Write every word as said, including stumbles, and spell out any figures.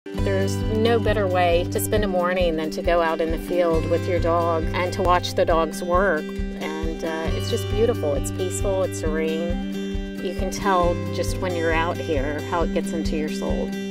There's no better way to spend a morning than to go out in the field with your dog and to watch the dogs work. And uh, it's just beautiful. It's peaceful, it's serene. You can tell just when you're out here how it gets into your soul.